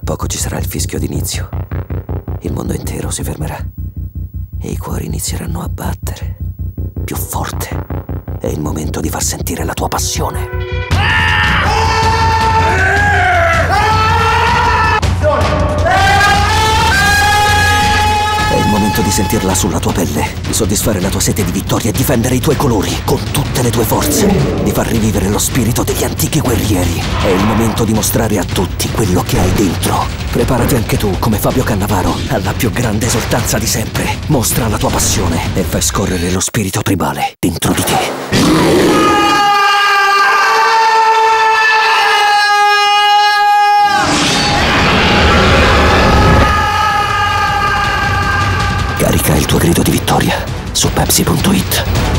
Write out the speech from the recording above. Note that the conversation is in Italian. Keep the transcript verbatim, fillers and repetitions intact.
poco ci sarà il fischio d'inizio. Il mondo intero si fermerà e i cuori inizieranno a battere più forte. È il momento di far sentire la tua passione. È il momento di sentirla sulla tua pelle, di soddisfare la tua sete di vittoria e difendere i tuoi colori con tutte le tue forze, di far rivivere lo spirito degli antichi guerrieri. È il momento di mostrare a tutti quello che hai dentro. Preparati anche tu, come Fabio Cannavaro, alla più grande esultanza di sempre. Mostra la tua passione e fai scorrere lo spirito tribale dentro di te. Carica il tuo grido di vittoria su Pepsi punto it.